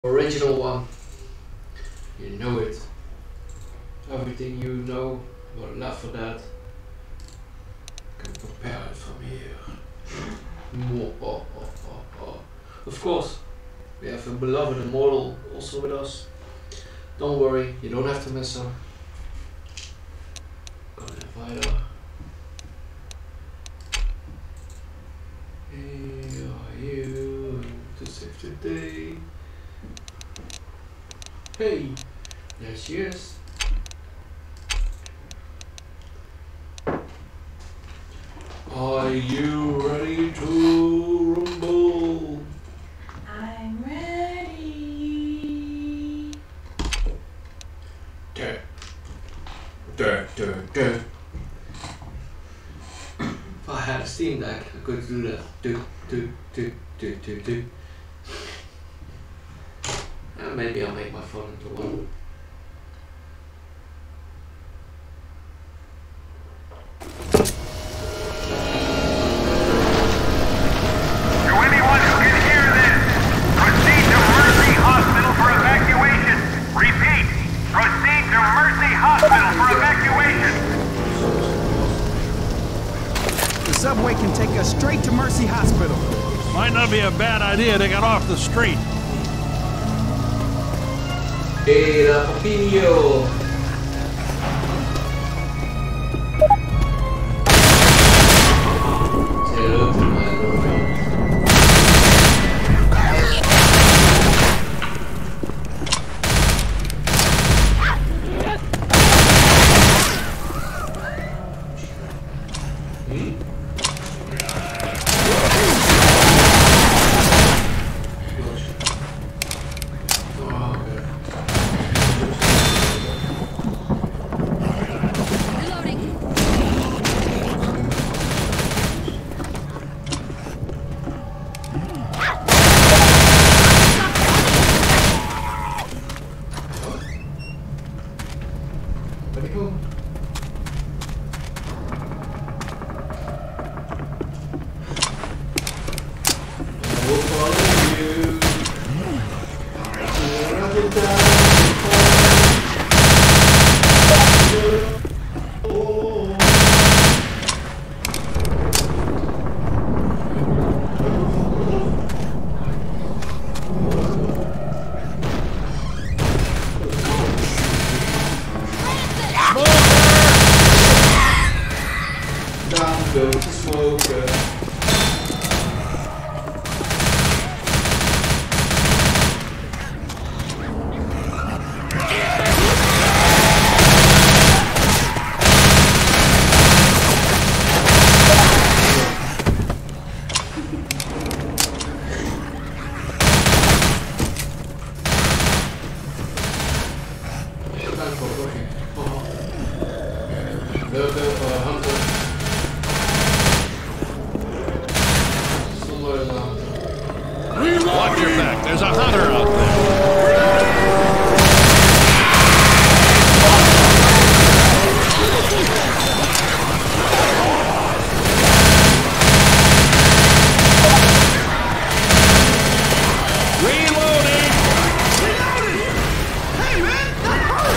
Original one. You know it. Everything you know about l4d, can compare it from here. Of course, we have a beloved immortal also with us. Don't worry, you don't have to miss her. Gonna invite her. Hey, are you to save the day? Hey, there she is. Are you ready to rumble? I'm ready. Duh. Duh, duh, duh. If I had a Steam Deck, I could do that. Do, do, do, do, do, do. And maybe I'll make my phone into one. The subway can take us straight to Mercy Hospital. Might not be a bad idea to get off the street. Era Popinho! Say hello to my girlfriend. Where'd he go? I will follow you. Wherever down goes the smoker. Hunter. Watch your back. There's a hunter out there. Reloading! Hey, man! That hurt!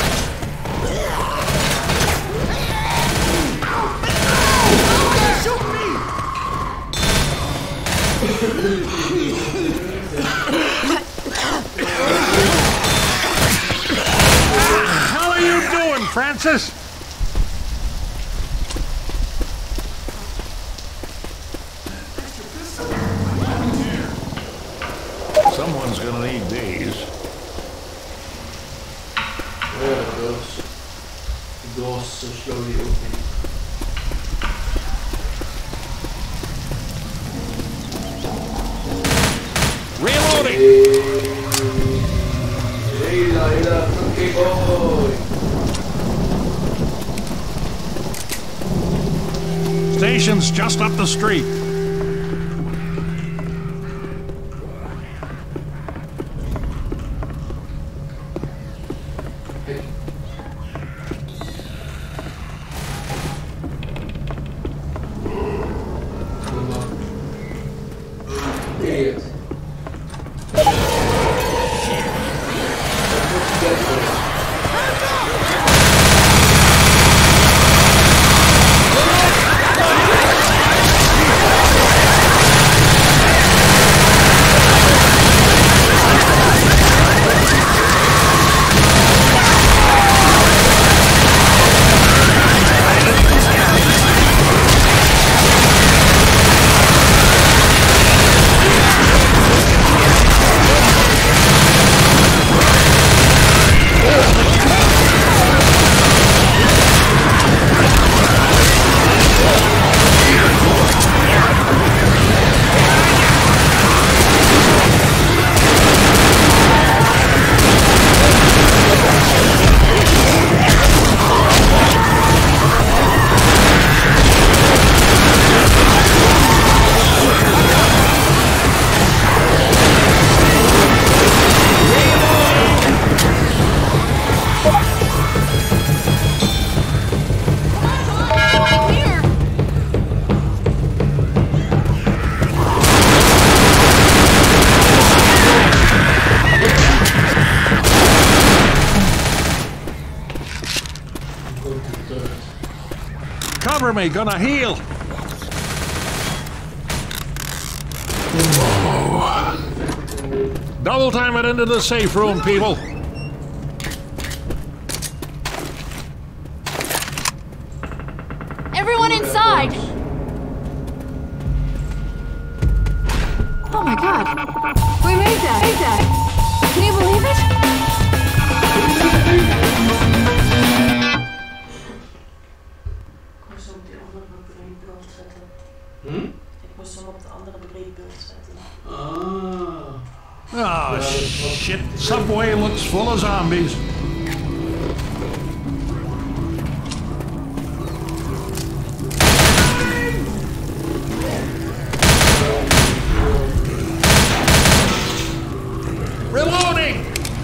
Shoot me! How are you doing, Francis? Someone's gonna need these. There it goes. The door's so slowly opening. Reloading! Hey, Laila, funky boy! Station's just up the street. Hey. Come on. Idiot. cover me, gonna heal. Double time it into the safe room, people. Everyone inside! Oh my god! We made that! Can you believe it? Ik moest hem op die andere breedbeeld zetten. Hm? Ik moest hem op de andere breedbeeld zetten. Oh, shit. Subway looks full of zombies. Reloading!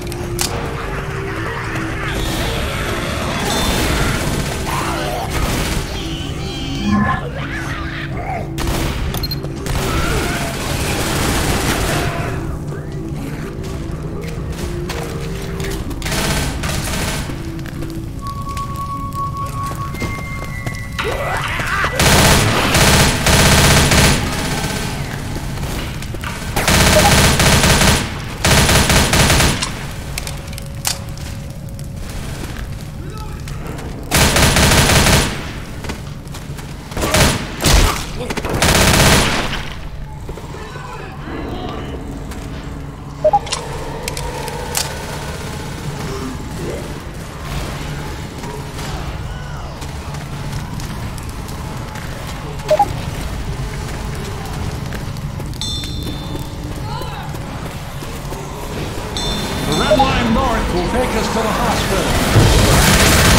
Will take us to the hospital.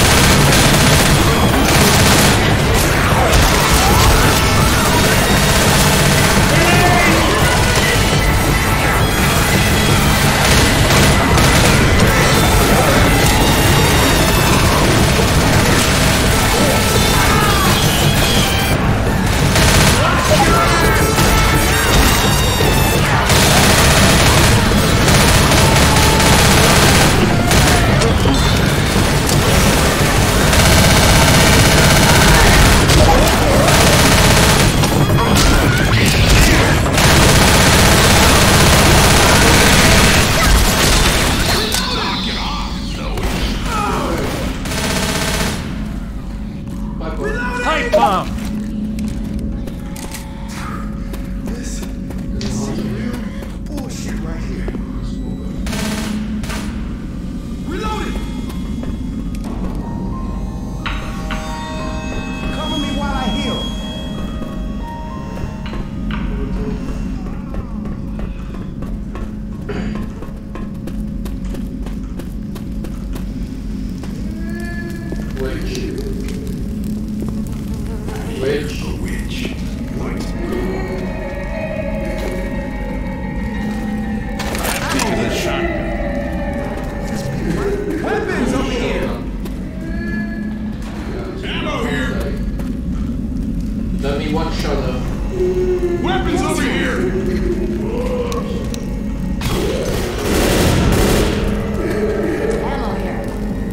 Pipe bomb! This is some real bullshit right here. Reloading! Cover me while I heal. Weapons over here! Ammo here! Let me one shot up. Weapons over here! Ammo here.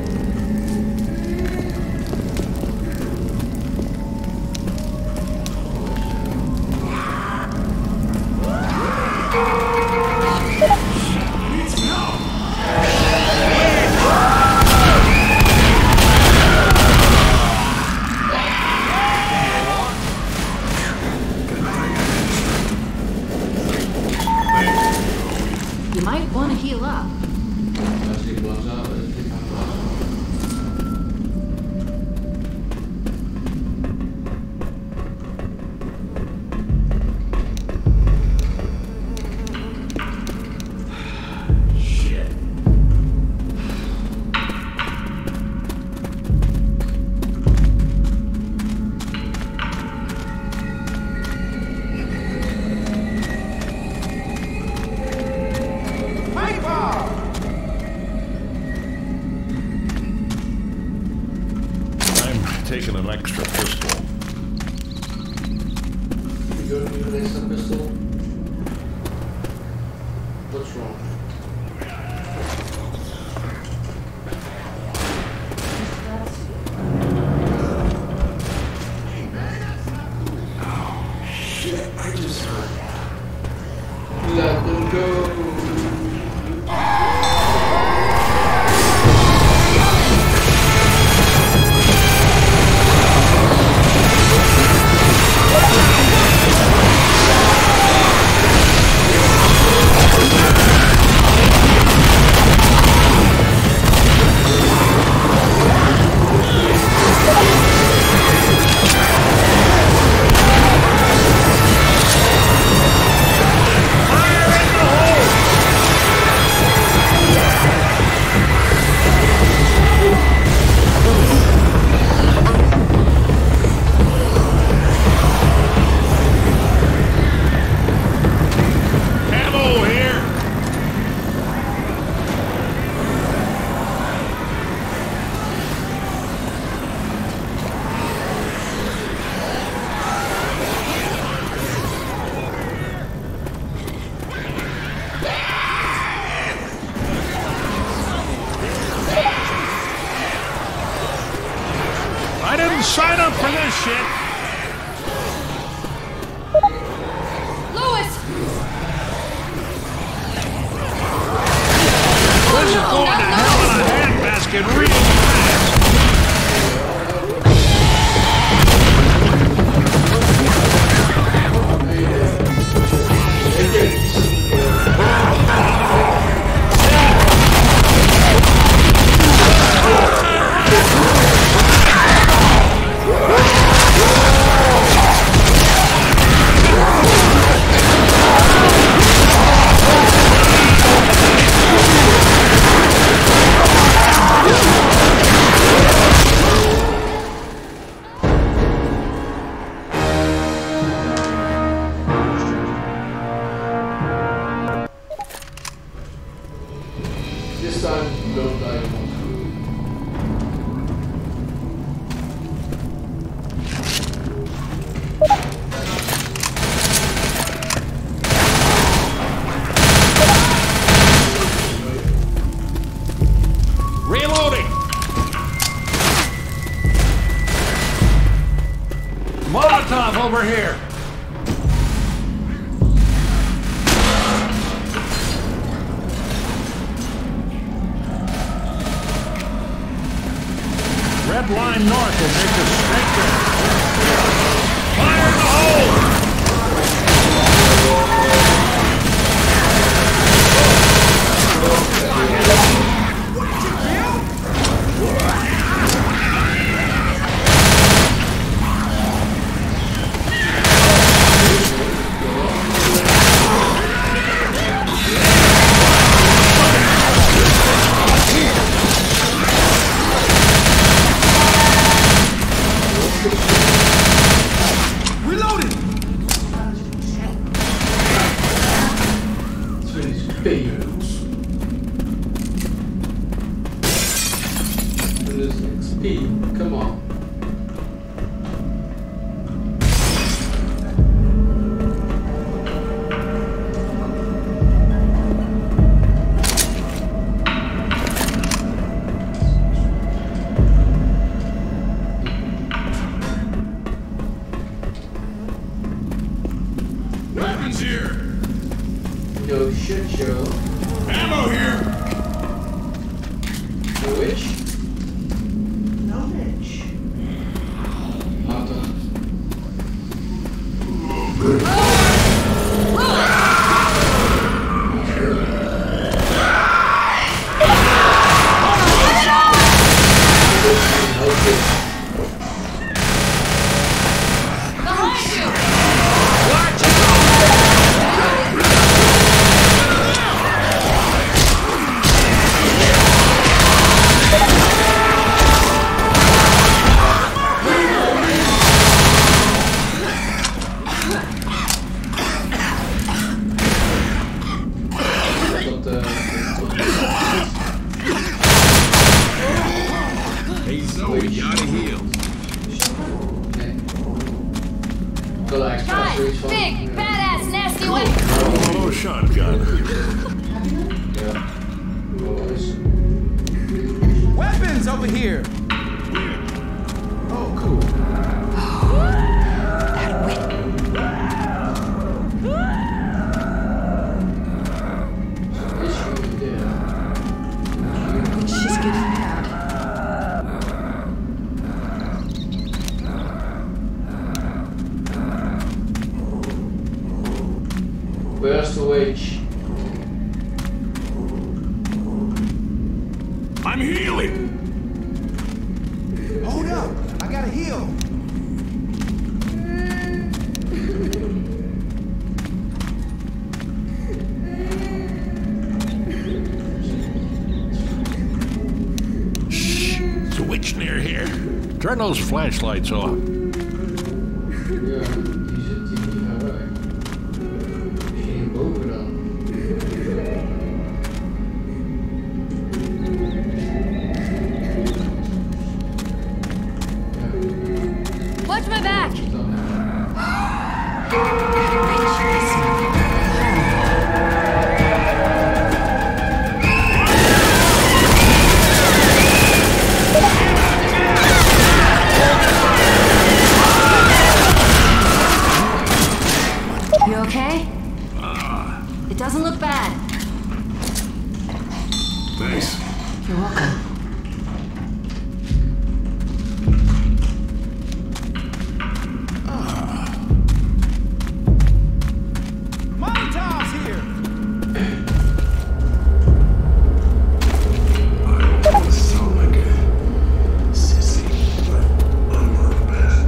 You might want to heal up. Als die blows out, dan is het Pipe bomb! I'm taking an extra pistol. You don't need an extra pistol? What's wrong? sign up for this shit. Louis! This is going to hell in a handbasket real fast. This time, don't die. Reloading. Molotov over here. Red line north will make us straight there. Fire in the hole! XP, come on. Weapons here. No shit show. Ammo here. No witch? No bitch. Auto. Hey Zoe, you gotta heal. Guys, big, badass, nasty one. Oh, shotgun. Yeah. Weapons over here! Oh, cool. That wit. She's getting mad. Where's the witch? I'm healing. Hold up! I gotta heal! Shh. There's a witch near here. Turn those flashlights off. Ja, die zit hier niet naar bij. Misschien boven dan. Watch my back. Thanks. You're welcome. Molotov's here! I don't want to sound like a sissy, but I'm not bad.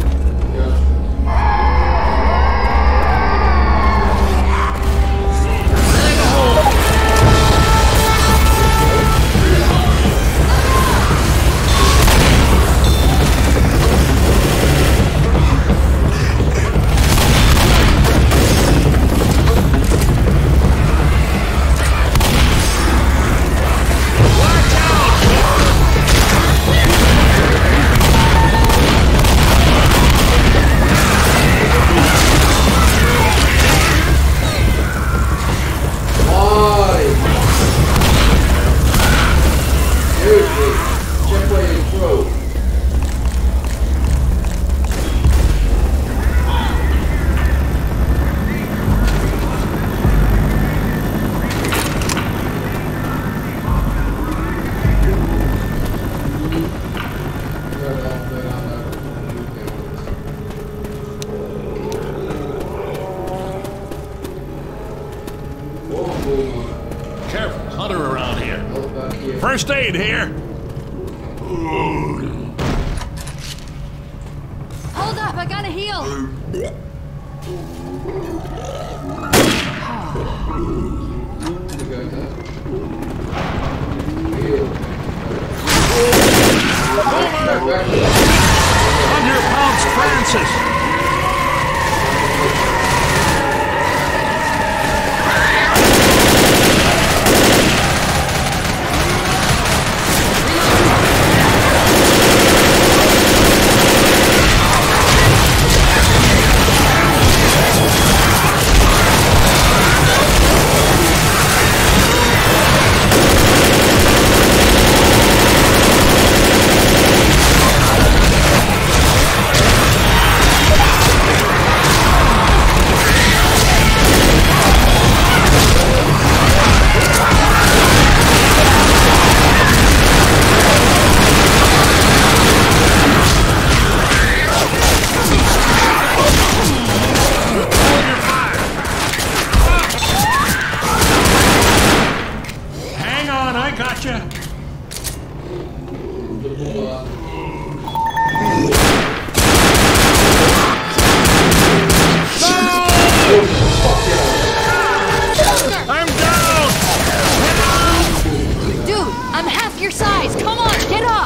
Careful, Hunter around here. First aid here. Hold up, I gotta heal. On your pounce, Francis. I'm down! Dude, I'm half your size. Come on, get up.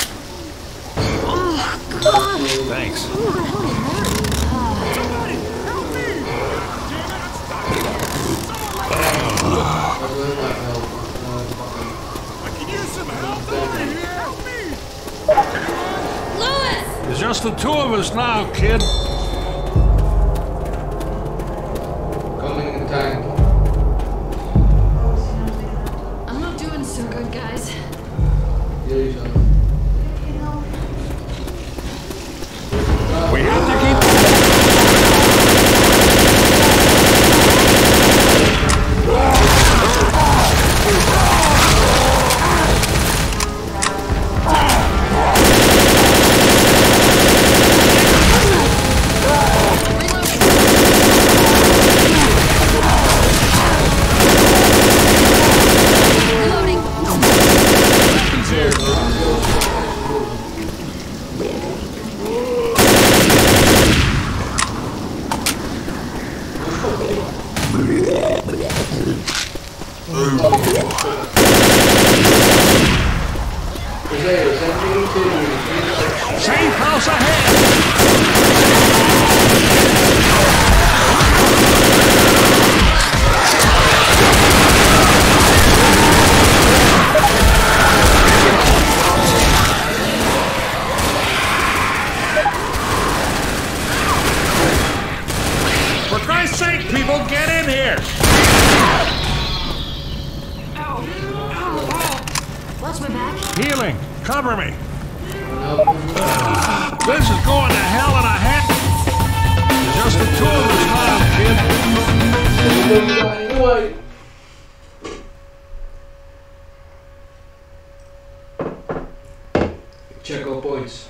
Oh, God. Thanks. I can use some help over here! Help me! Lewis! There's just the two of us now, kid. Coming in tank. I'm not doing so good, guys. Jullie zo. We have to keep... Reloading. Safe house ahead! For Christ's sake, people, get in here! Watch my back. Healing, cover me! This is going to hell in a heck! Just the two of us now, kid. check all points.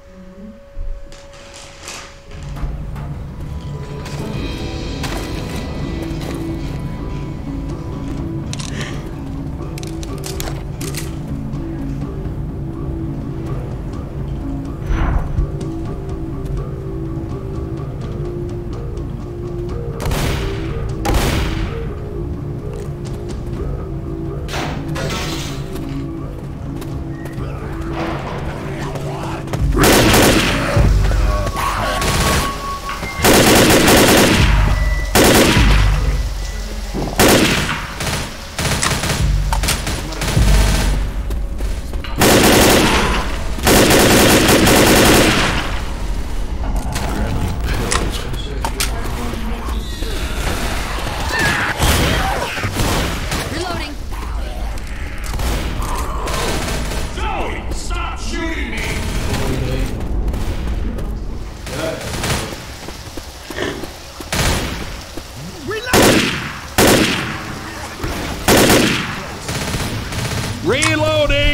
Reloading. Zoe, stop shooting me! Reloading!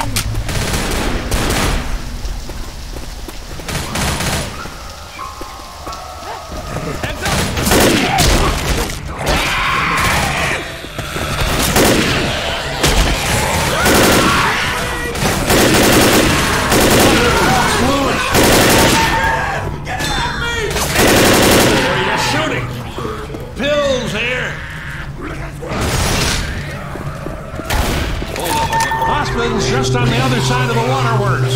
Where are you shooting? Pills here! Hold up, hospital's just on the other side of the waterworks.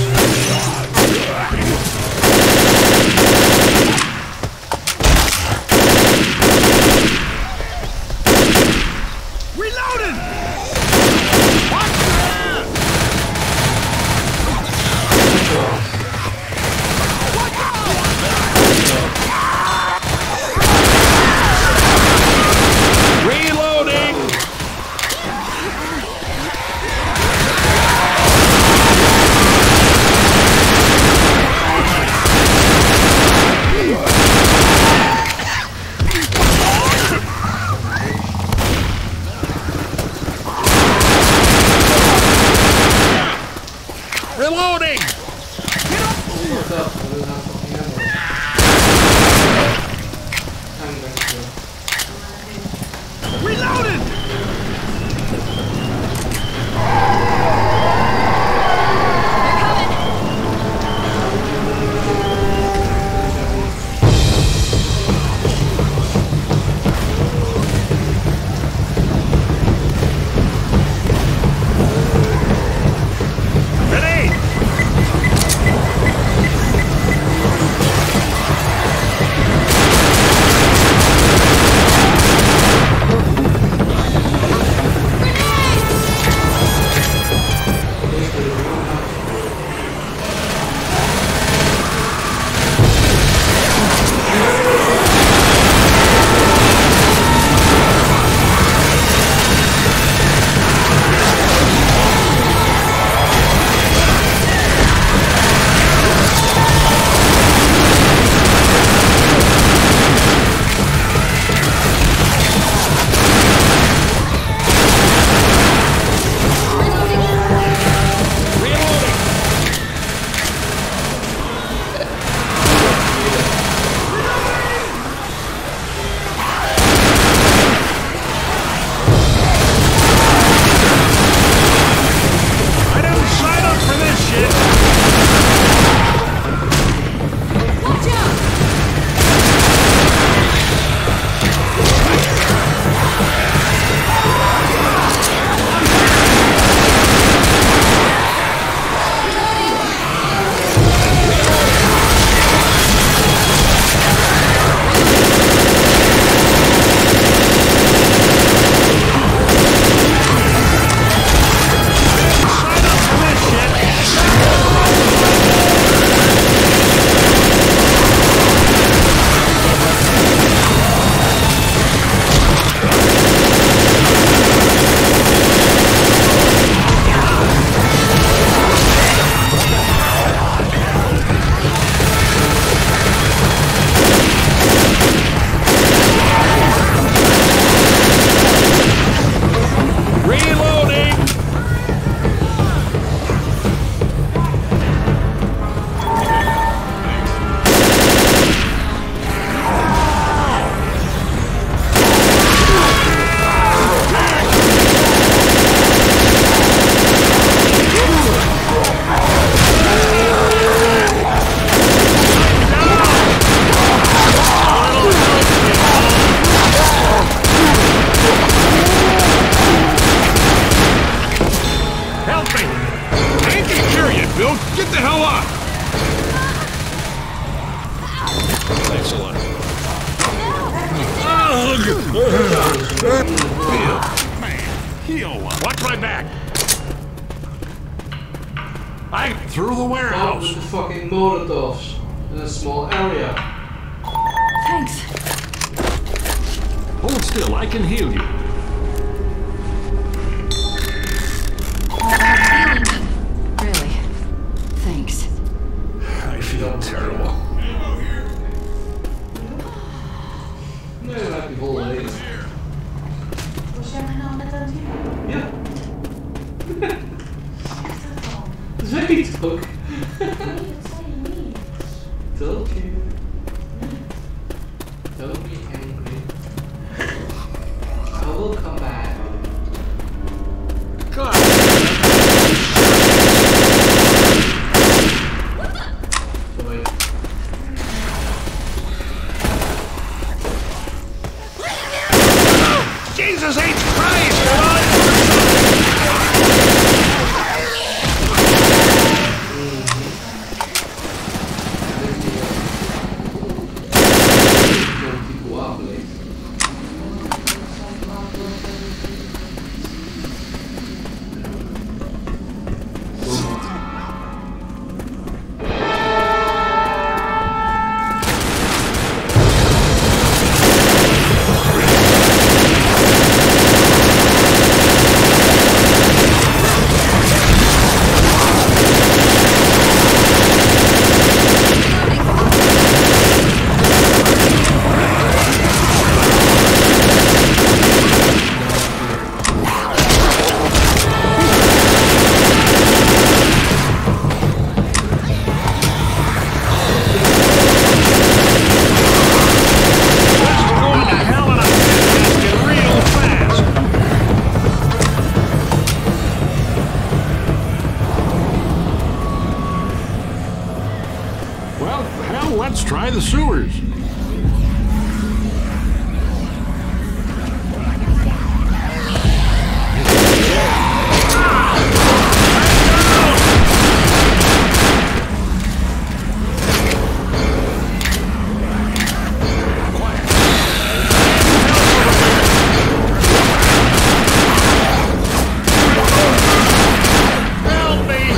Reloading! Watch that! Reloading! Reloading! What's up? I don't have fucking ammo. Time back to go. Reloading! Ready? Don't get the hell up! Thanks a lot. Man, heal one. Watch my back. I through the Out warehouse. with the fucking Molotovs in a small area. Thanks. Hold still, I can heal you. Really? Thanks. I feel terrible. Nee, dan heb je vol leven. Was jij mij nou net aan het doen? Ja, Echt dat al? dat zeg ik toch? Nee, dat zei je niet. Told you. Don't be angry. I will come back. God. Sorry. Jesus H. Christ! People are late. Going to hell in a handbasket real fast. Well, hell, let's try the sewers. Help me!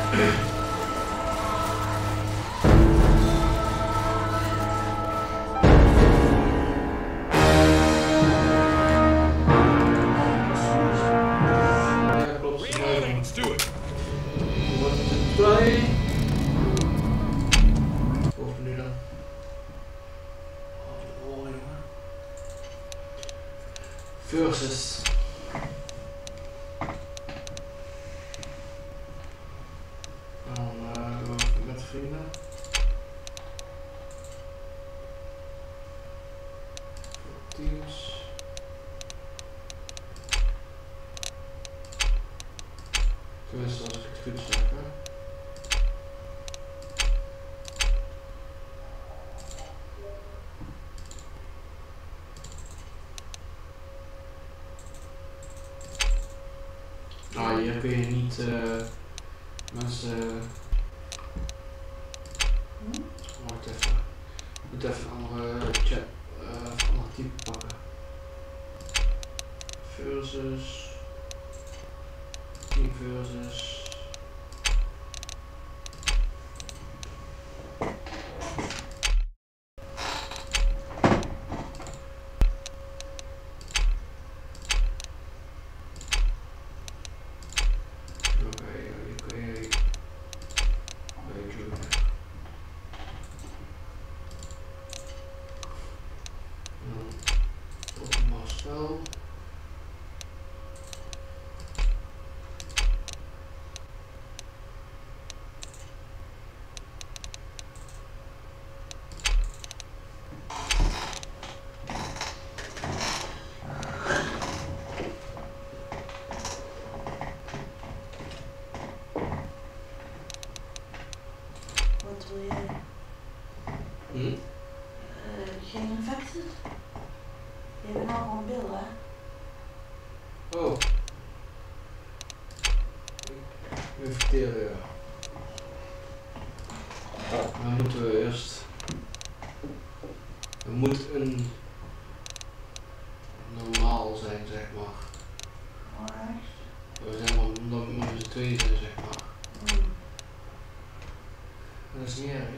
Ja, klopt. Reloading. Let's do it. Wat is het? Of nu dan? Oh, jongen. Versus. Dan met vrienden. Teams. Tenminste, als ik het goed zeg, hè. Nou, hier kun je niet mensen. Wacht even. Ik moet even een andere chat, een ander type pakken. Versus. Team versus. Spel. Wat wil jij? Geen effecten? Je bent nou gewoon beeld, hè? Oh. Even verteren, ja. Dan moeten we eerst. Er moet een normaal zijn, zeg maar. Alright. We zijn maar omdat we met z'n tweeën zijn, zeg maar. Dat is niet erg.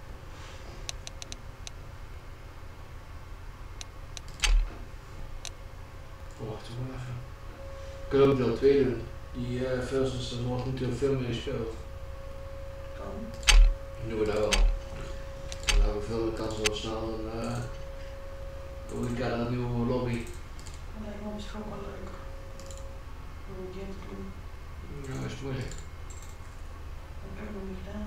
Oh, wacht maar even. Ik kan ook deel 2 doen. Die versus, er wordt natuurlijk veel meer gespeeld. Kan. Dan doen we dat wel. Dan hebben we veel meer kans op snel een keer naar een nieuwe lobby. Dat lijkt me misschien ook wel leuk. Om een keer te doen. Ja, is moeilijk. Dat heb ik nog niet gedaan.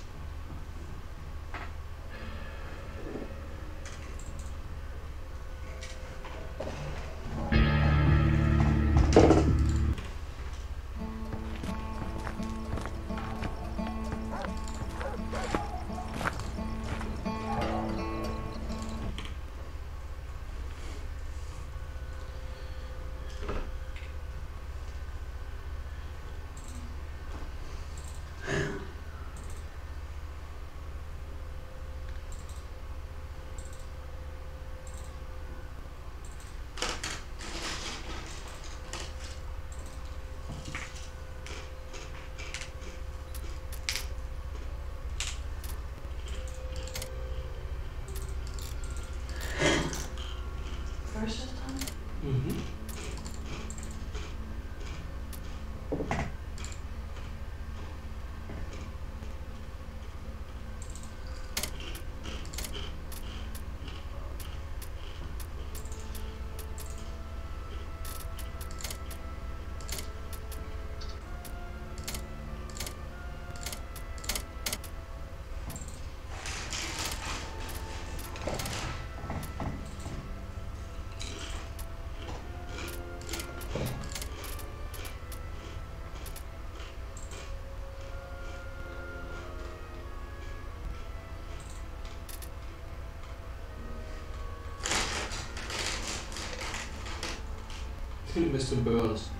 Versus dan? Mr. Burns.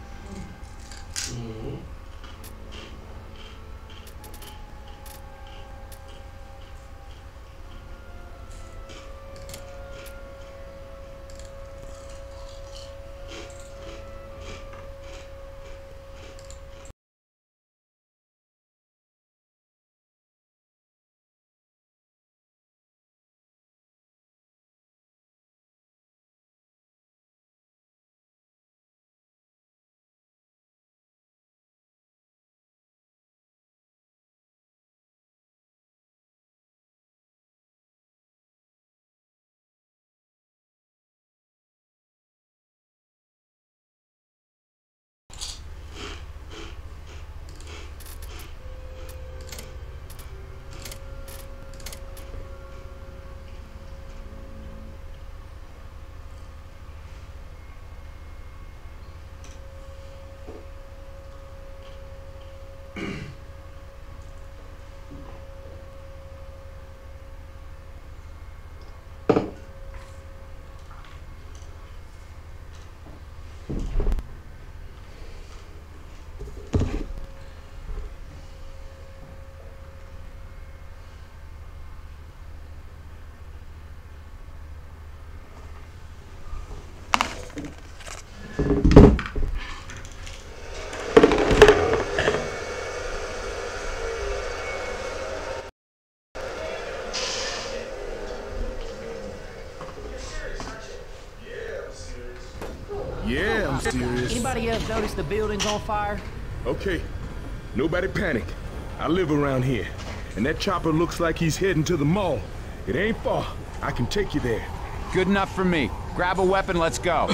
Yeah, I'm serious. Anybody else notice the building's on fire? Okay, nobody panic. I live around here, and that chopper looks like he's heading to the mall. It ain't far. I can take you there. Good enough for me. Grab a weapon, let's go.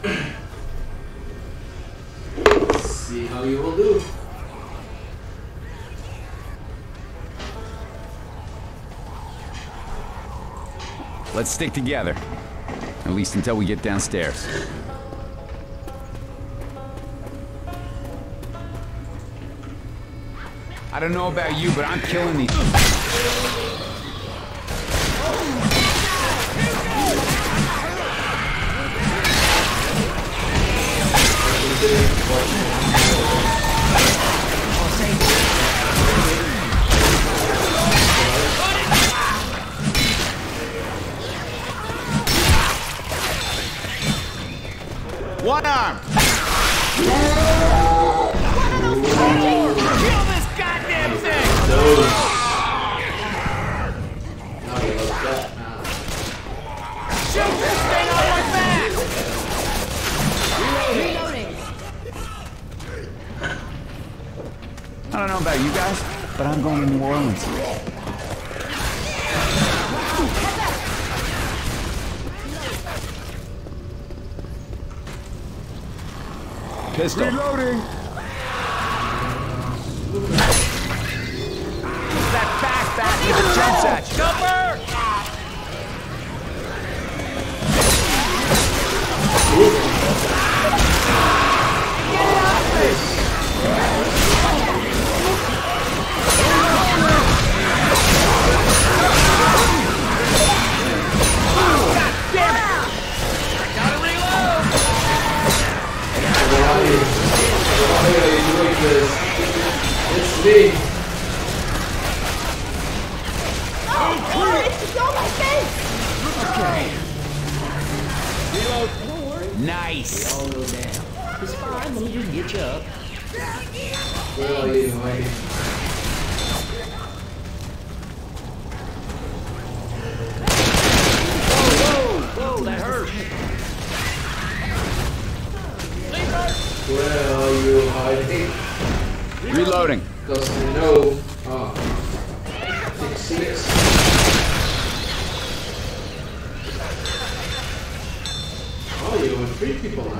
See how you will do. Let's stick together. At least until we get downstairs. I don't know about you, but I'm killing these. One arm! Kill this goddamn thing! Now you like that now. Shoot this thing on my back! Reloading. I don't know about you guys, but I'm going to New Orleans. Pistol. Reloading! That back with the jumps at you. Jumper! It's me. Oh, it's on my face! Nice. It's fine, let me just get you up. Where are you hiding? Whoa, that hurt. Where are you hiding? Reloading. Because I know. Oh. 6. Oh, you're with 3 people now.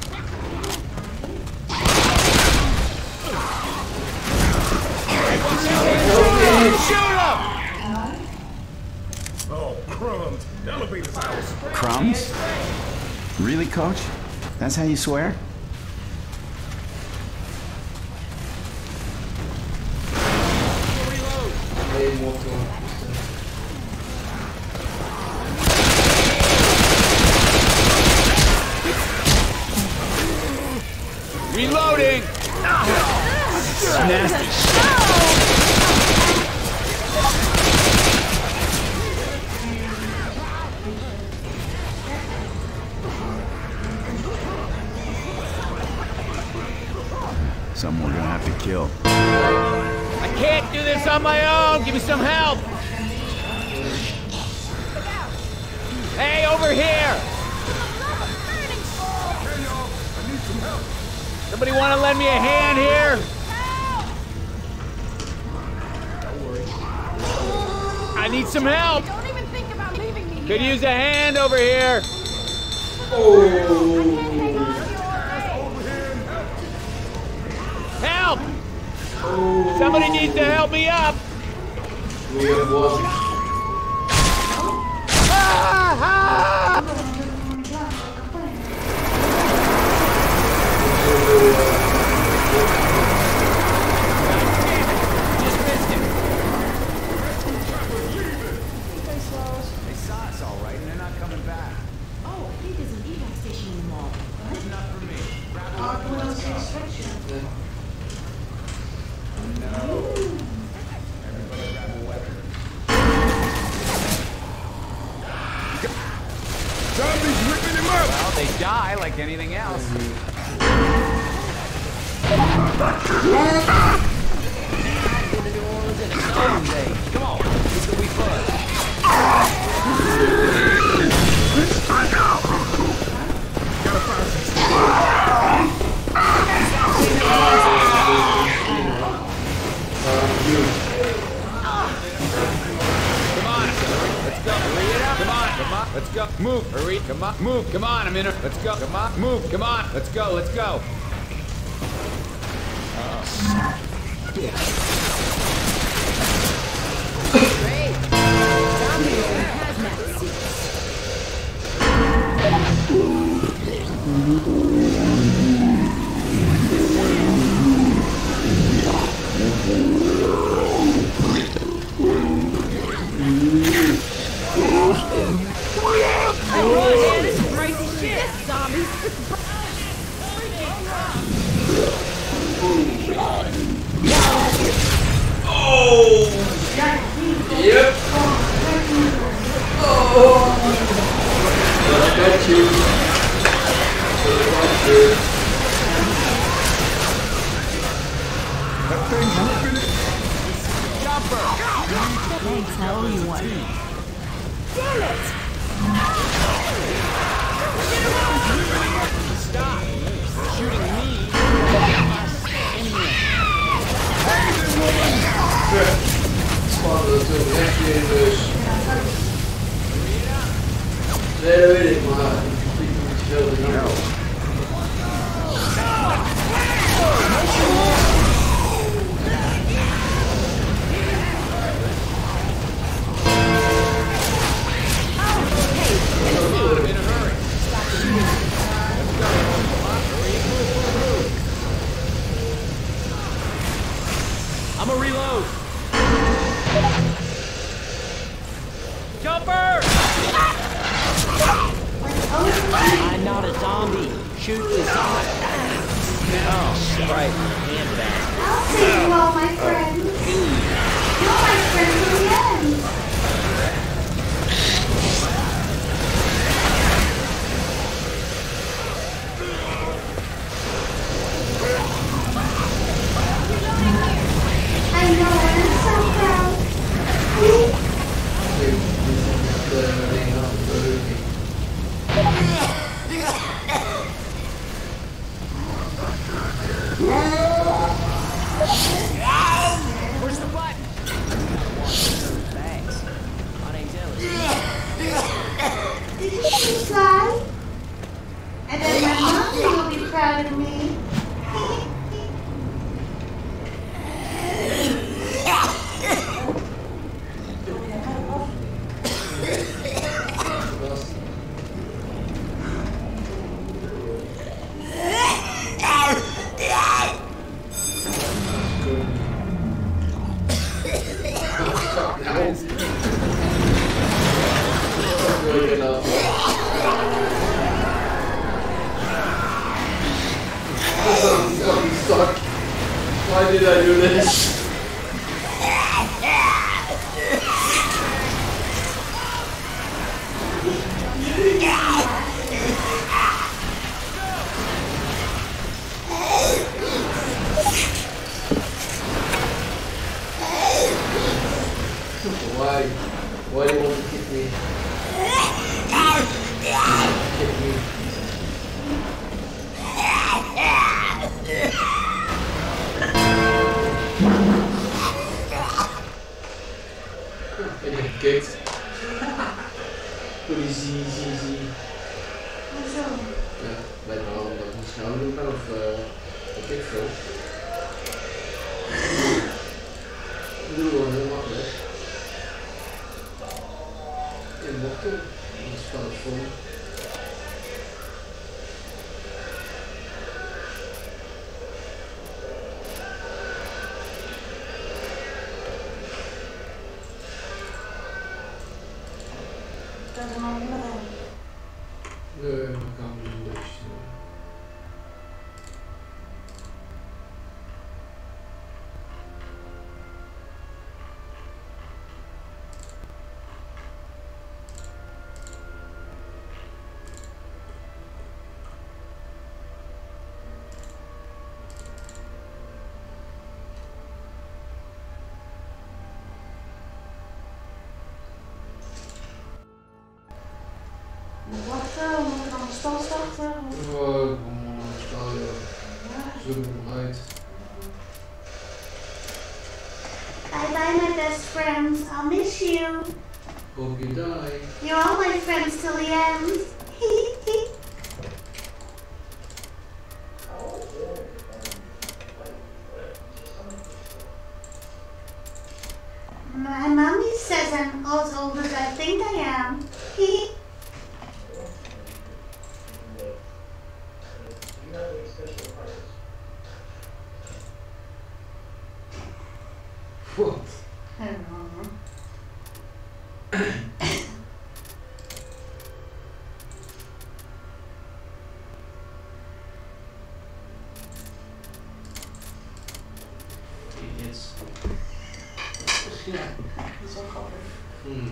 Shoot him! Oh, crumbs. Elevator's house. Crumbs? Really, Coach? That's how you swear? I didn't walk on. Reloading! Nasty. Someone we're gonna have to kill. I can't do this on my own. Give me some help. Hey, over here. Somebody want to lend me a hand here? I need some help. Don't even think about leaving me Could here. use a hand over here. Help! Somebody needs to help me up. We have one. Just missed him. They saw us all right, and they're not coming back. Oh, I think there's an evac station in the mall. What? Enough for me. Grab a Our weapon, let's go. construction. Everybody grab a weapon. like anything else. Come on, this will be fun. Gotta find some. Come on, let's go. Hurry it up. Come on, let's go. Move, hurry, come on, move, come on, I'm in it. Let's go, come on, move, come on, let's go, let's go. Yep. Oh. Well, I got you. That thing's ripping it. Thanks, I owe you one. Damn it! Stop shooting me. Spannend natuurlijk, echt weer dus. Nee, dat weet ik, maar ik vind het niet veel te doen. I'm a reload. Jumper! I'm not a zombie. Shoot the zombie. Oh, right. Hand that. I'll take you all, my friend. You're my friend to the end. I know, and I'm so proud. Push the button. Thanks. My name's Ellis. Did you see me slide? And then my mom will be proud of me. Fuck. Why did I do this? Why? Why do you want to kick me? Kick me. Ik heb gekikt. Doe die zie. Hoezo? Ja, bij de hand dat ik niet snel doen ben of wat ik veel. Ik doe gewoon heel makkelijk. In mochten, dat is van het vol. Dat is een andere. Nee, dat kan niet. Oh, come on, Talia. Zoom right. Bye bye, my best friends. I'll miss you. Hope you die. You're all my friends till the end. My mommy says I'm as old as I think I am. What? I don't know. Idiots. Yeah. He's all covered. Hmm.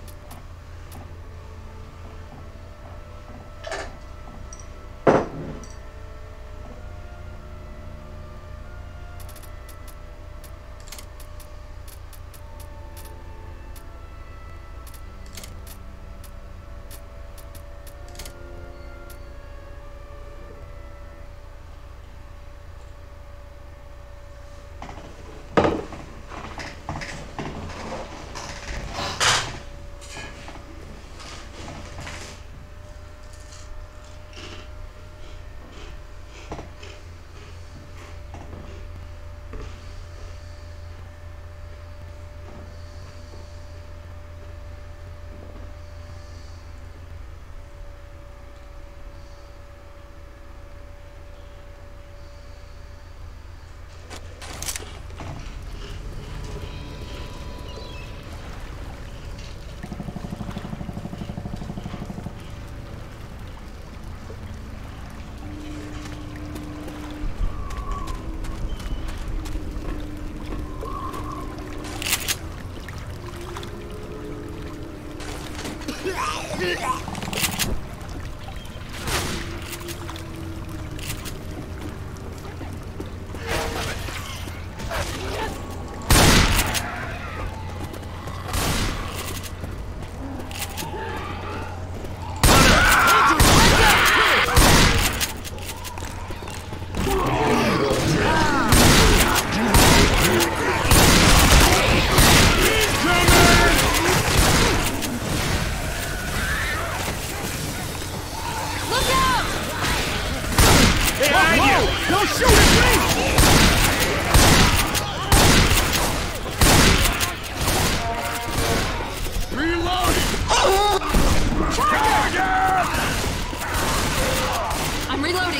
I'm reloading.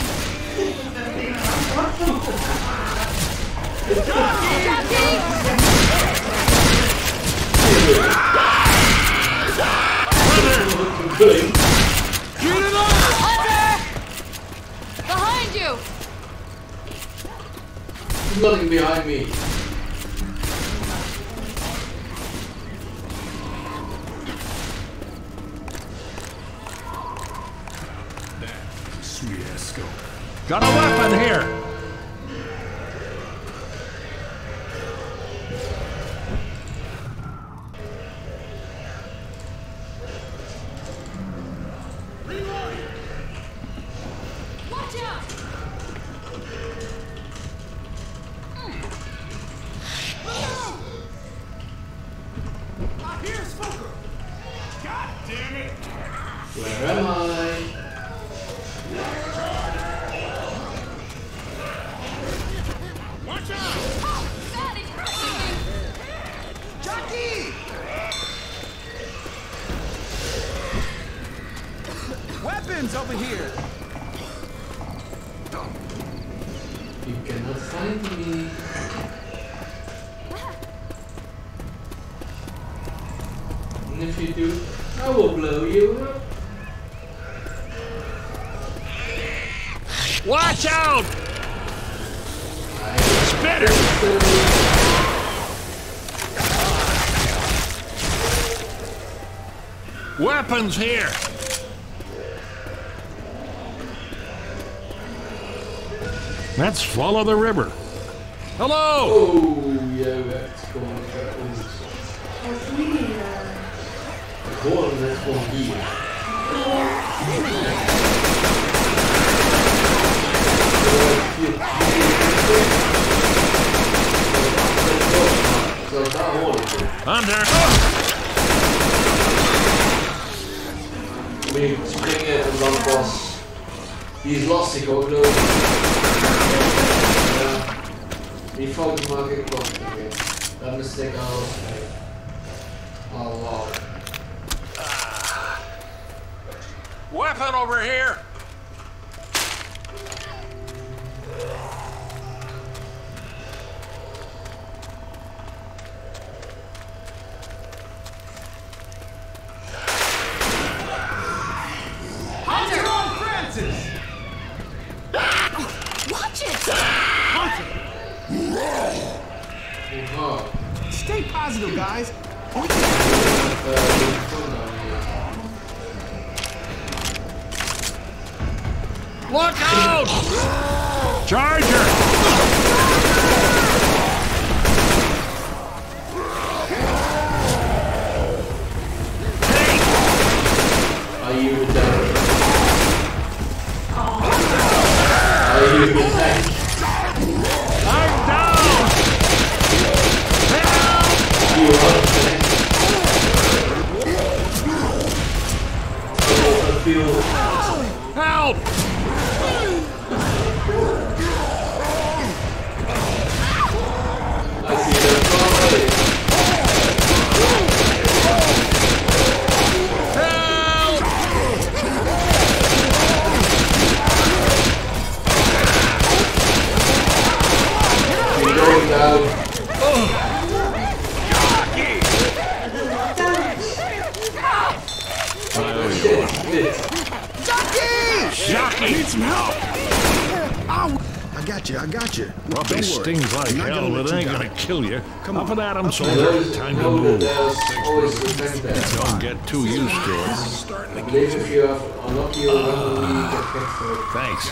Behind you! There's nothing behind me. Sweet ass scope. Got a weapon here! Watch out! Here, smoker. God damn it. Where am I? Watch out. God, he's crushing me! Jockey. Weapons over here. You cannot find me. And if you do, I will blow you up. Watch out! Spitter! Weapons here! Let's follow the river. Hello! Oh, yeah, that's going to Go on, let's go here. Hunter! Moet je springen en dan pas. Die is lastig hoor, geloof ik. Die fouten maak ik nog niet meer. Dat is ik al. Oh wow. Weapon over here! Stay positive, guys. Look out! Charger! Are you the tank? Are you the tank? I'm down! You are the tank. Oh, I feel. Help! I see them already. You're going down. Jockey! Need some help. I got you. Probably stings like hell, but it ain't gonna kill you. Come Up on. and at 'em, soldier. Time to move. There's always the tank there. Don't get too used to it. I believe if you have unlocked your weapon, you get picked for it. Thanks.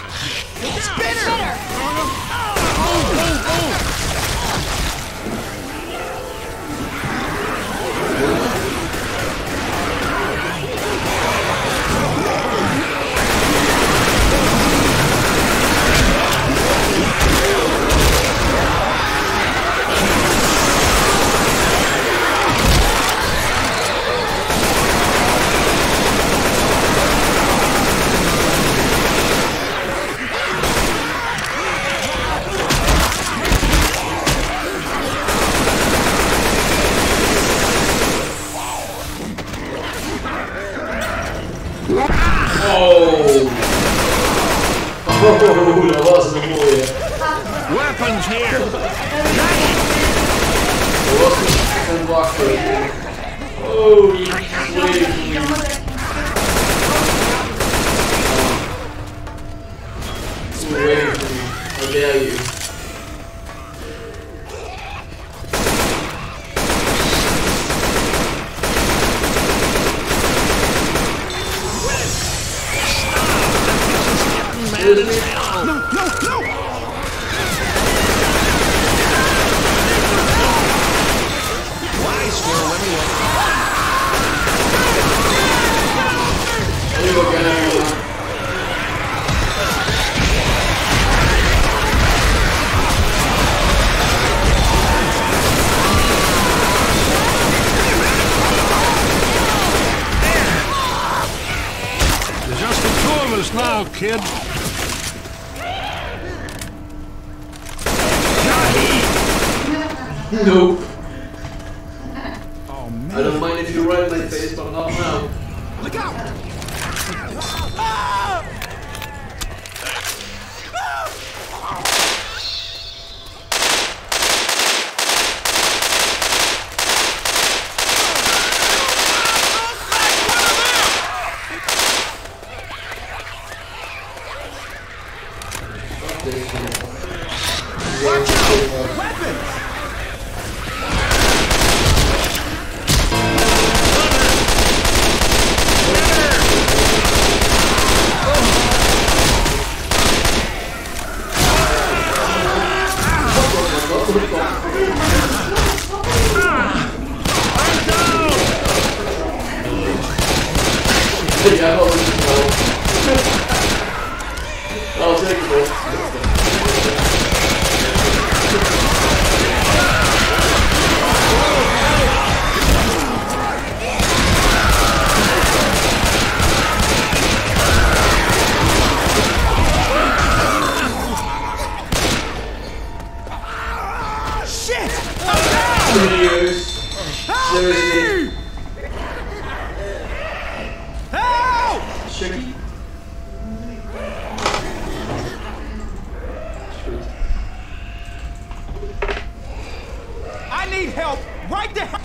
Oh, dat was een mooie. Weapons here! Dat was een wachten. Oh, die zweef. How dare you? Just the two of us now, kid. Nope. Oh man. I don't mind if you run in my face, but not now. Look out! Watch out! Weapons! Ja, dat is het wel. Dat was zeker wel. Seriously? Help! Shuggy? I need help right there.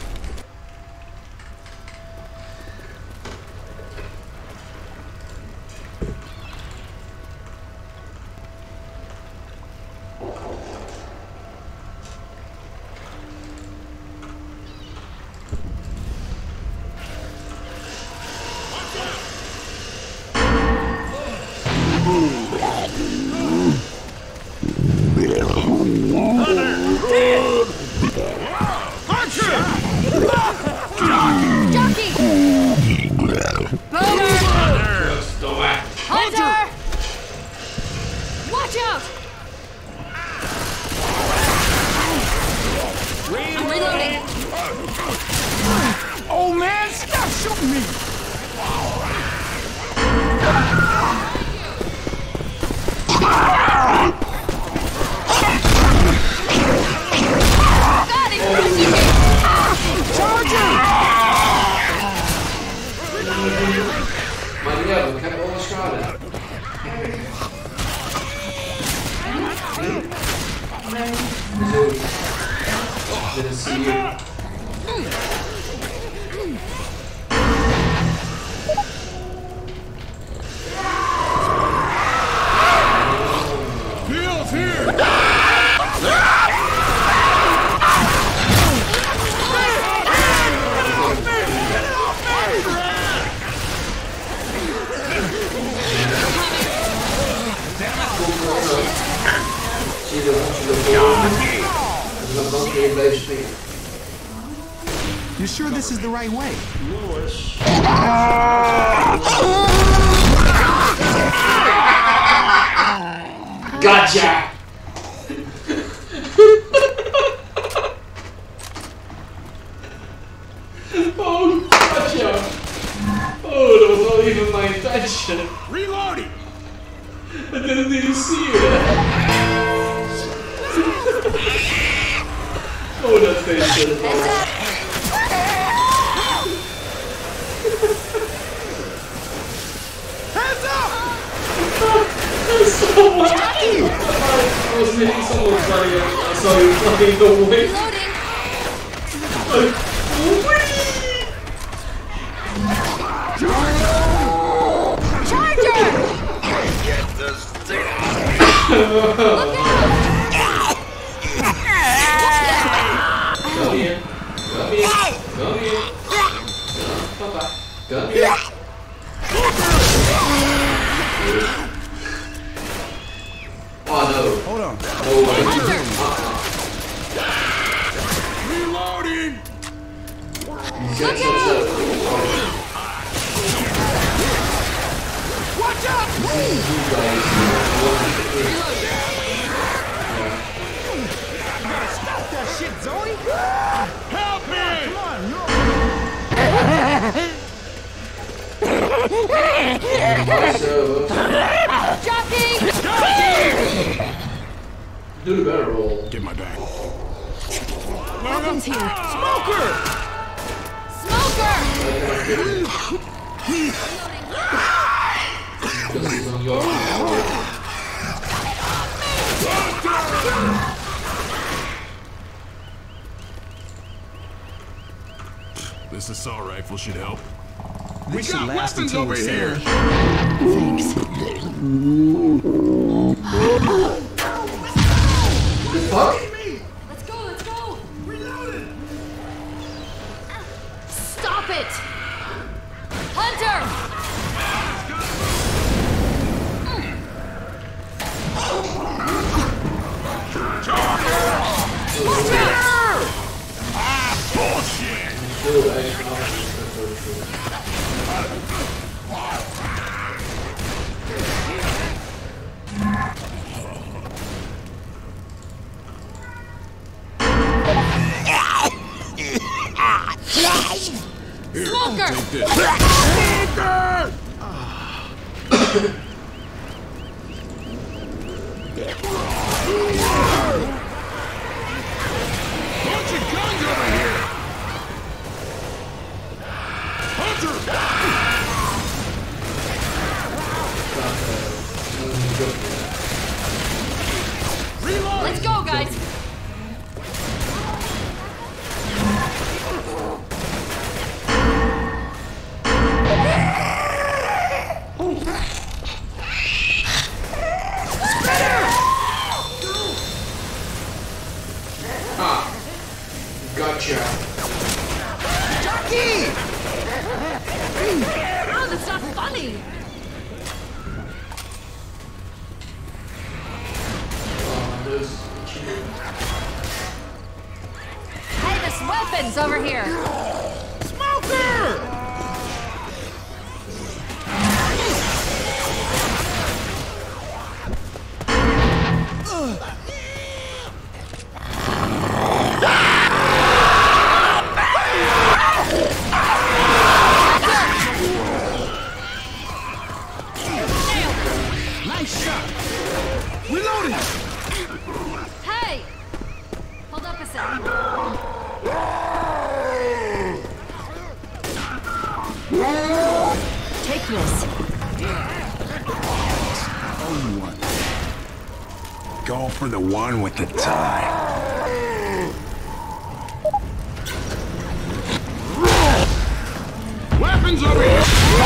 Oh man, stop shooting me! Maar ja, ik heb alle schade. Zo. Dit is hier. Heels here! Zie je dat dan kun je blijven springen. You sure this is the right way? Gotcha! Oh, gotcha! Oh, that was not even my intention. Reloading! I didn't even see you. Oh, that face should have fallen. Hands up! Someone! I was making someone funny. I saw you fucking go away. Charger! Look out! Come here. Come here. Come here. Papa. Come here. Oh no. Hold on. No way. Reloading! Look out! Watch out! You guys. Stop that shit, Zoe! Help me! Come on, you're Do the better roll. Get my back. Weapons here. Smoker! Because he's on your This assault rifle should help. This should last until over we here. Thanks. The fuck? Let's go, let's go! Stop it! Hunter! Watch out! Ah, bullshit! Dude, I didn't know that's so true. Here, Smoker! take this. Smoker! Bunch of guns over here! Oh, that's not funny! Hey, there's weapons over here! Smoker! Nice shot. Reloading. Hey! Hold up a second. Take this. Only one. Go for the one with the tie. Weapons over here!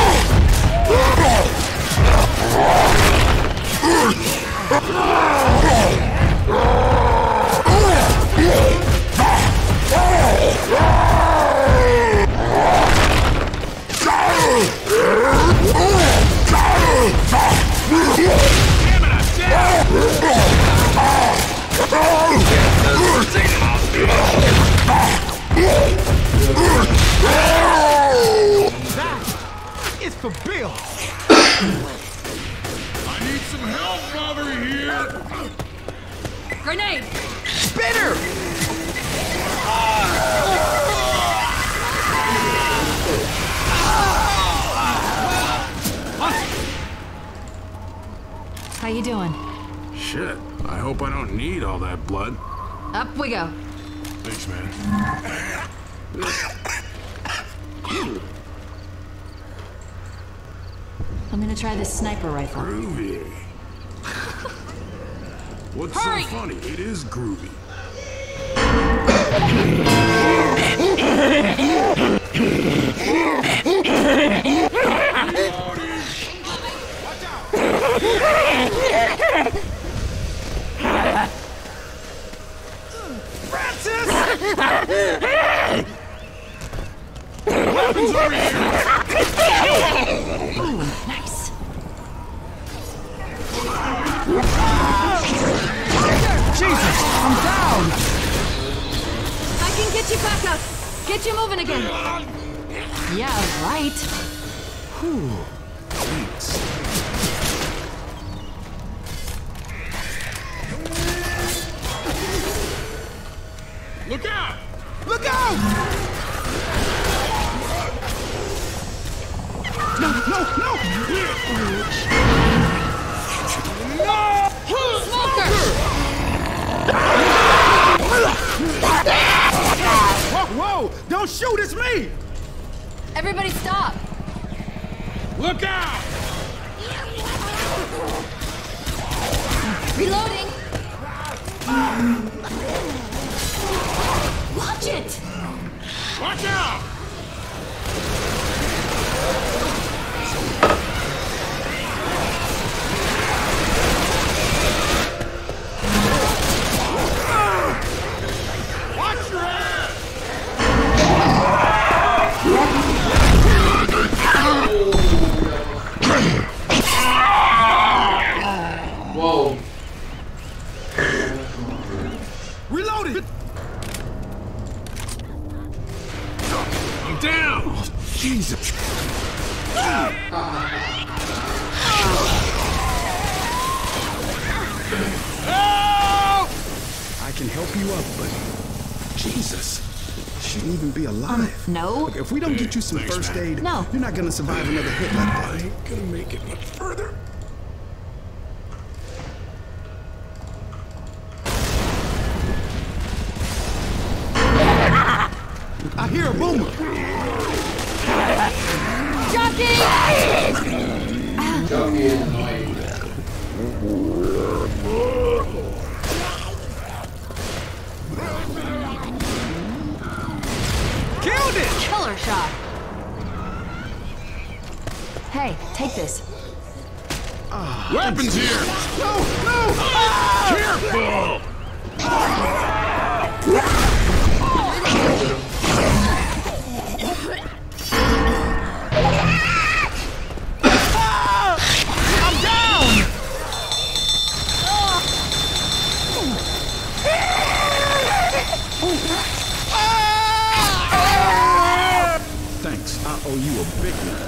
It's for Bill. I need some help over here! Grenade! Spinner. How you doing? Shit, I hope I don't need all that blood. Up we go. Thanks, man. I'm gonna try this sniper rifle. Groovy. What's Hurry! so funny? It is groovy. Francis. Weapons over here! Ooh, nice. Jesus, I'm down. I can get you back up. Get you moving again. Yeah, right. Thanks. Look out! Look out! No, no, no! Smoker! Whoa, whoa! Don't shoot, it's me! Everybody stop. Look out! Reloading. Watch it. Watch out! Watch your head! Whoa. Reloading! I'm down! Jesus. Help! I can help you up, but Jesus, shouldn't even be alive. No. Look, if we don't get you some Thanks, first man. aid, No. you're not gonna survive another hit like I that. ain't gonna make it much further. I hear a boomer. Jockey! Jockey is annoying. Killed it! Killer shot. Hey, take this. Weapons here! No, no! Careful! owe you a big one.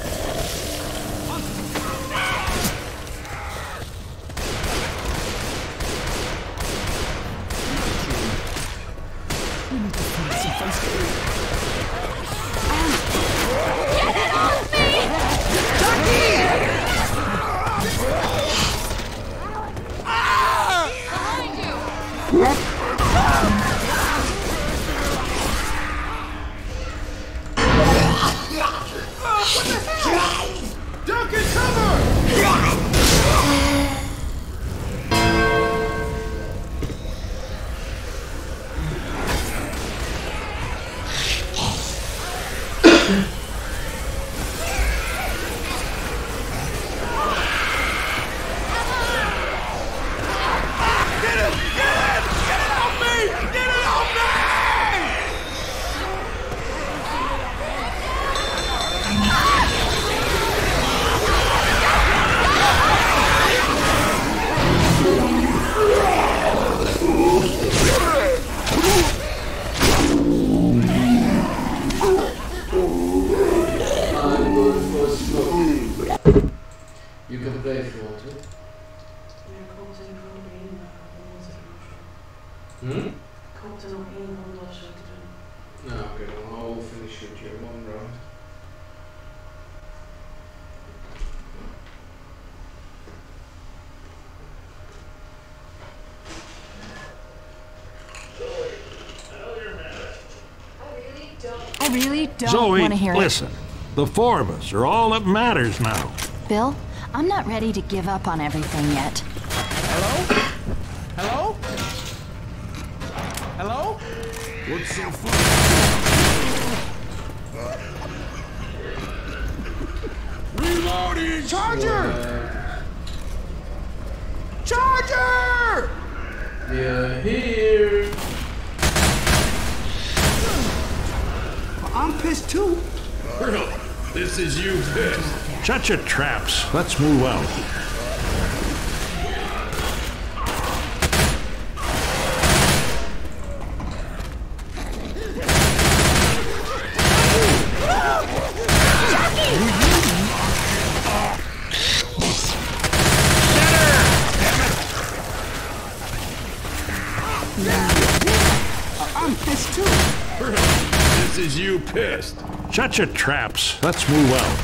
Get it off me! Behind you! Duck and cover! You can play if you want to. Ja, ik hoop dat er nog één ronde te doen of zo. Hmm? Ik hoop er nog één ronde of zo te doen. No, okay, then I'll finish with your one round. I really don't Zoe, want to hear listen. The four of us are all that matters now. it. Bill, I'm not ready to give up on everything yet. Hello? Hello? Hello? What's so funny? Reloading! Charger! Charger! They're here. I'm pissed too. Really? This is you pissed. Shut your traps. Let's move out. I'm pissed too. Really? This is you pissed. Shut your traps. Let's move out.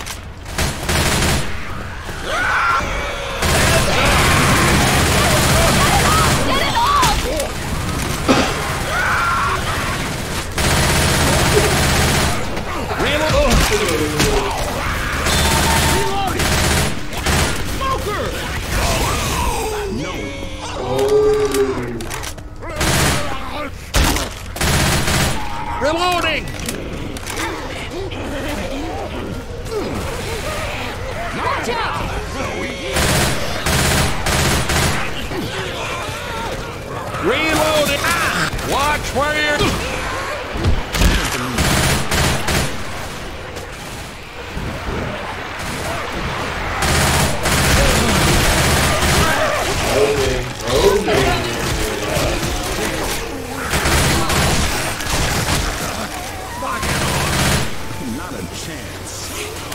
Get it off! Reloading! Watch out! Reloading! Watch where you're... Not a chance.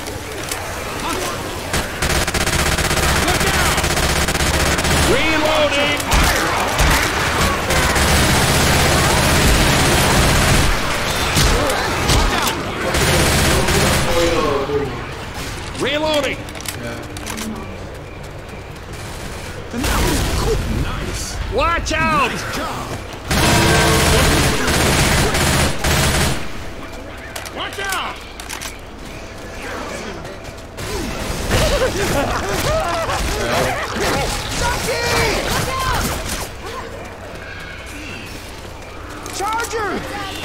Look out! Reloading! Reloading! And that was cool. Nice. Watch out! Nice job. Watch out! Charger!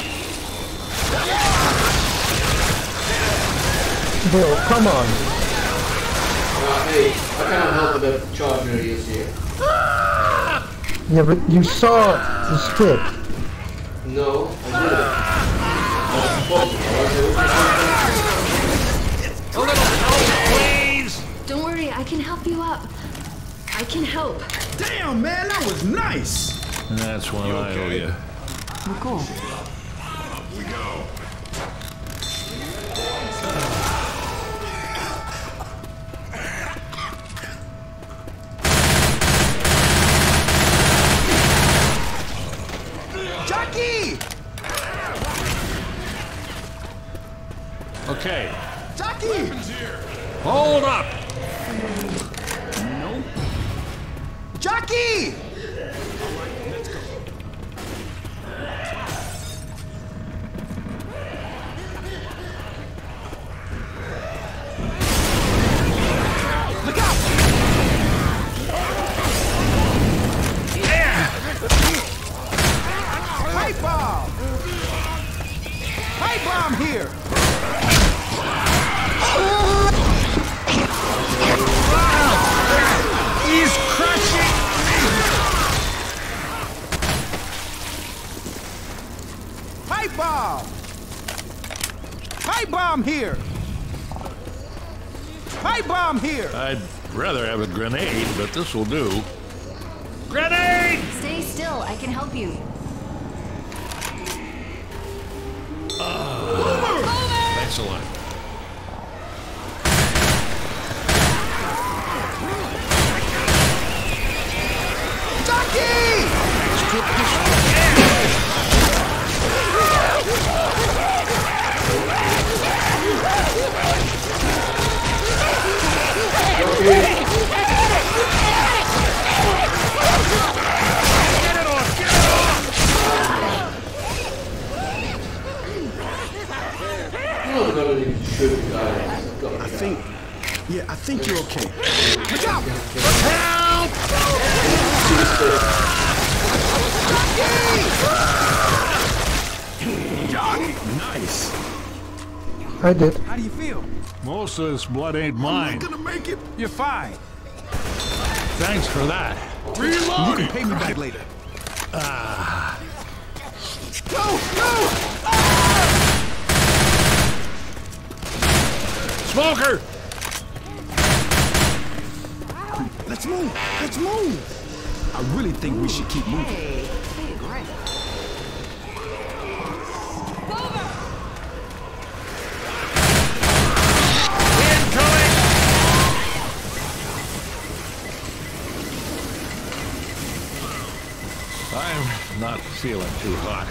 Bro, come on. Hey, I can't help it that Charger is here. Yeah, but you saw the stick. No, I didn't. A little help, please! Don't worry, I can help you up. I can help. Damn, man, that was nice! That's what I owe you. Oh, cool. We go. Okay. Jackie! Hold up! No. Jackie! Look out! Pipe bomb! Pipe bomb here! He's crushing! Pipe bomb! Pipe bomb here! Pipe bomb here! I'd rather have a grenade, but this will do. Grenade! Stay still. I can help you. Excellent. I think you're okay. Look out! Help! Nice. I did. How do you feel? Most of this blood ain't mine. I'm not gonna make it. You're fine. Thanks for that. You can pay me back later. No! No! Smoker! Let's move! Let's move! I really think we should keep moving. Hey, great. Incoming! I'm not feeling too hot.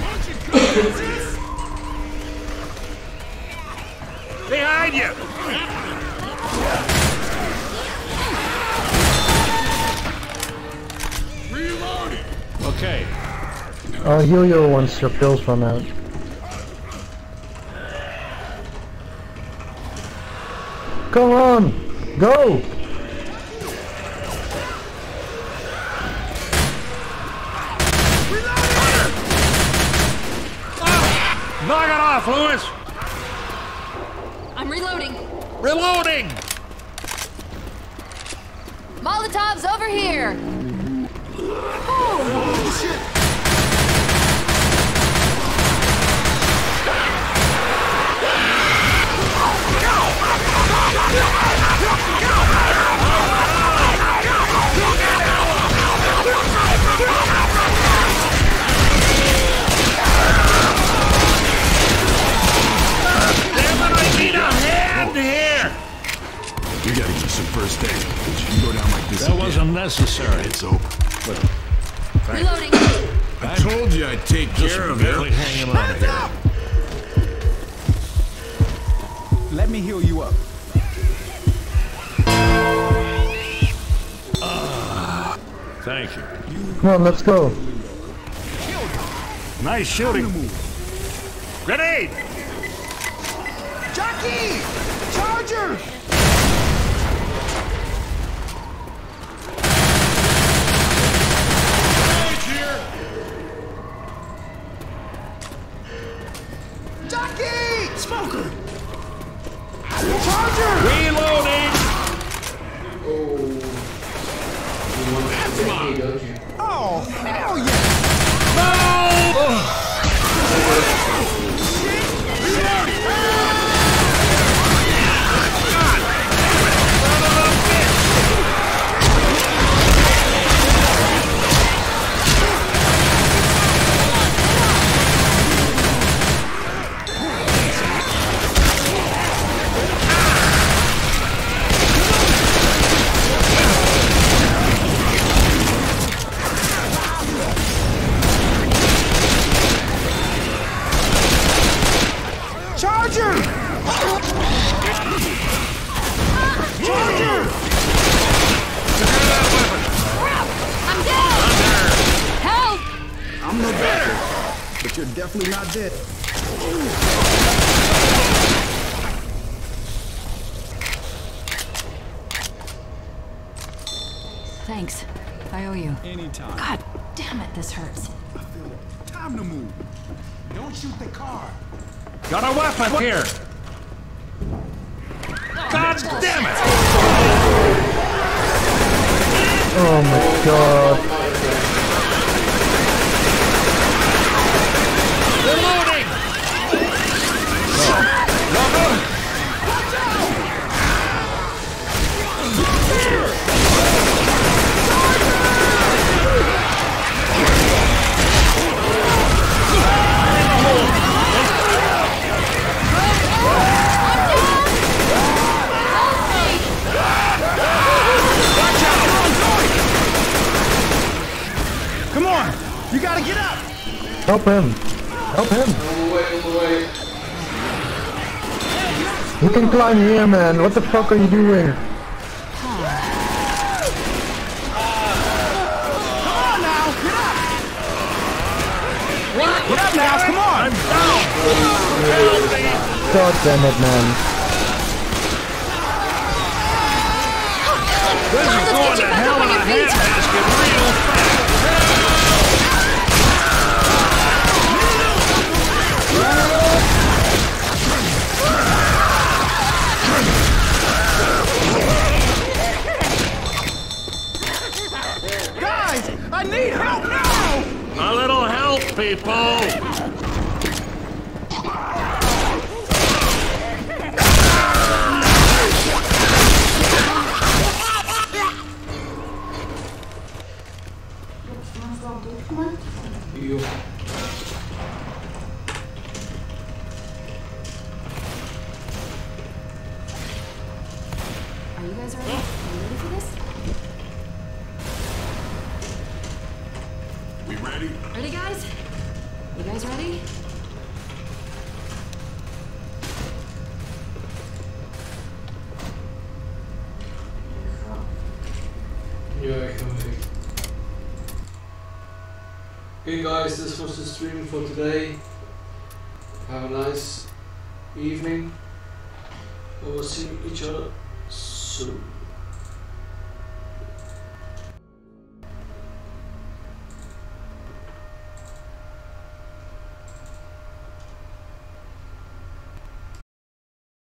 Behind you! Reloading! Okay. I'll heal you once your pills run out. Come on! Go! Knock it off, Lewis! I'm reloading. Reloading! Molotov's over here. You gotta get some first aid. You can go down like this That again. wasn't necessary. It's over. Reloading. I told you I'd take Just care of barely it. hanging on here. Let me heal you up. Thank you. Come on, let's go. Nice shooting. Grenade! Jockey! Charger! Jockey! Smoker! Charger! Reloading! Oh, hell yeah! Charger! I'm down! Help! I'm no doctor, but you're definitely not dead. Thanks. I owe you. Anytime. God damn it, this hurts. I feel it. Time to move. Don't shoot the car. Got a weapon here! God damn it! Oh my god. Reloading! Come on! You gotta get up! Help him. Help him. On the way. You can climb here, man. What the fuck are you doing? Come on now! Get up! Get up now! Come on! I'm down! Help me! God damn it, man. This is going to hell in a handbasket real fast! Guys! I need help now! A little help, people! You. Are you guys ready? Are you ready for this? We ready? Ready, guys? You guys ready? Yeah, I can wait. Okay guys, this was the stream for today. Have a nice evening. We will see each other soon.